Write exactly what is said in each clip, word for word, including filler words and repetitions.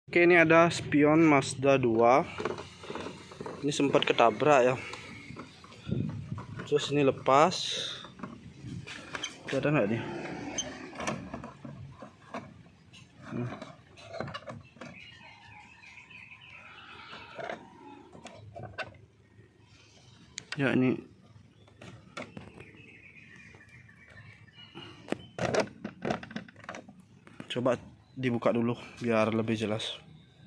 Oke, ini ada spion Mazda dua. Ini sempat ketabrak ya. Terus ini lepas. Ada nggak nih? Hmm. Ya ini coba dibuka dulu biar lebih jelas.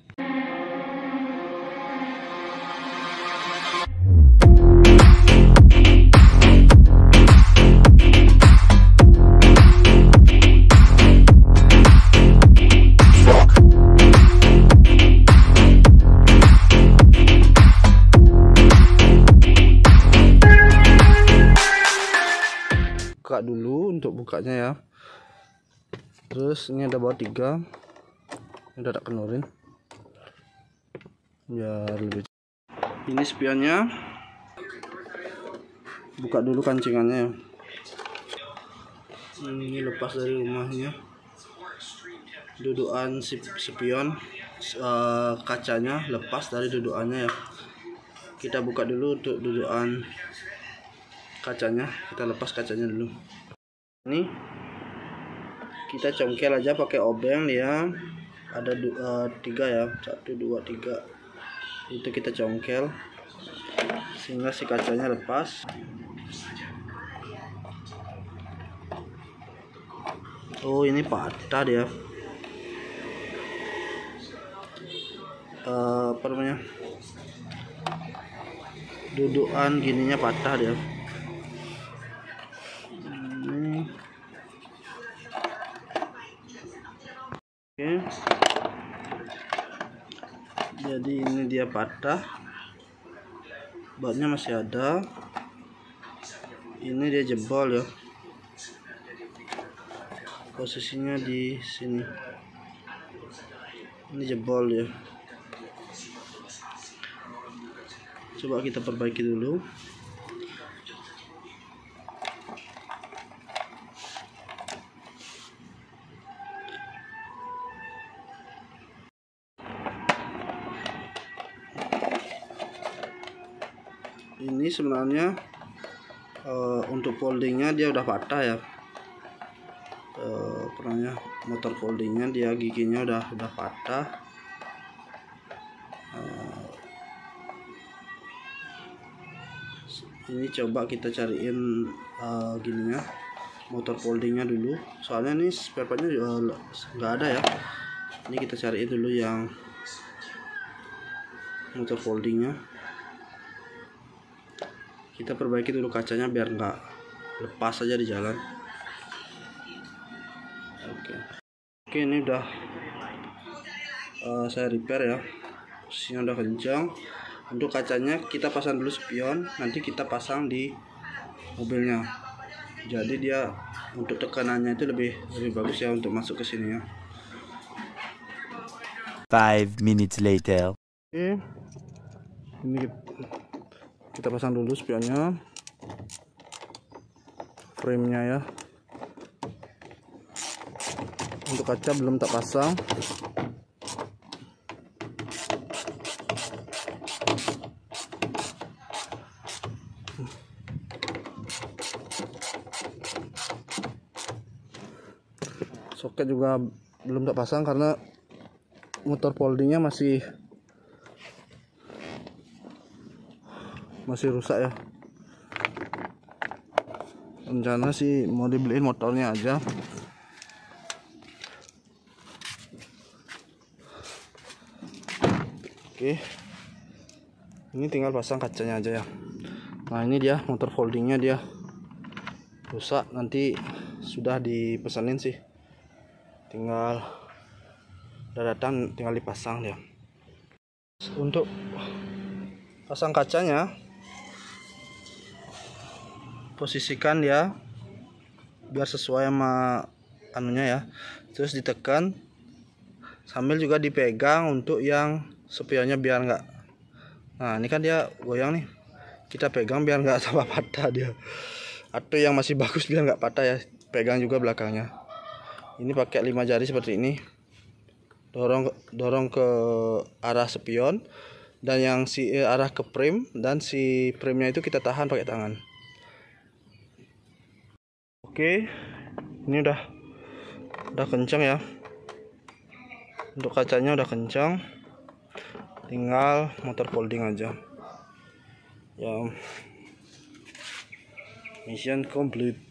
Buka dulu untuk bukanya ya. Terus ini ada baut tiga. Ini udah tak keluarin biar lebih. Ini spionnya. Buka dulu kancingannya ya. Ini lepas dari rumahnya. Dudukan spion, uh, kacanya lepas dari dudukannya ya. Kita buka dulu untuk dudukan kacanya. Kita lepas kacanya dulu. Ini kita congkel aja pakai obeng ya. Ada uh, tiga ya, satu dua tiga. Itu kita congkel sehingga si kacanya lepas. Oh, ini patah dia. Uh, apa namanya? Dudukan gininya patah dia. Ini. Oke. Jadi ini dia patah. Bautnya masih ada. Ini dia jebol ya. Posisinya di sini. Ini jebol ya. Coba kita perbaiki dulu. Ini sebenarnya uh, untuk foldingnya dia udah patah ya. Uh, pernahnya motor foldingnya dia giginya udah udah patah. Uh, ini coba kita cariin uh, gininya motor foldingnya dulu. Soalnya ini spare partnya uh, nggak ada ya. Ini kita cariin dulu yang motor foldingnya. Kita perbaiki dulu kacanya biar nggak lepas aja di jalan. Oke, oke ini udah uh, saya repair ya. Posisinya udah kencang. Untuk kacanya kita pasang dulu spion, nanti kita pasang di mobilnya. Jadi dia untuk tekanannya itu lebih lebih bagus ya untuk masuk ke sini ya. Five minutes later. Oke, ini kita pasang dulu spionnya, frame-nya ya. Untuk kaca belum tak pasang. Soket juga belum tak pasang karena motor foldingnya masih masih rusak ya. Rencana sih mau dibeliin motornya aja. Oke, ini tinggal pasang kacanya aja ya. Nah ini dia motor foldingnya dia rusak, nanti sudah dipesanin sih, tinggal udah datang tinggal dipasang dia. Untuk pasang kacanya, posisikan dia biar sesuai sama anunya ya. Terus ditekan sambil juga dipegang untuk yang spionnya biar nggak. Nah ini kan dia goyang nih, kita pegang biar nggak tambah patah dia. Atau yang masih bagus biar nggak patah ya, pegang juga belakangnya. Ini pakai lima jari seperti ini. dorong dorong ke arah spion, dan yang si eh, arah ke frame, dan si frame-nya itu kita tahan pakai tangan. Oke, ini udah udah kencang ya. Untuk kacanya udah kencang, tinggal motor folding aja. Ya, mission complete.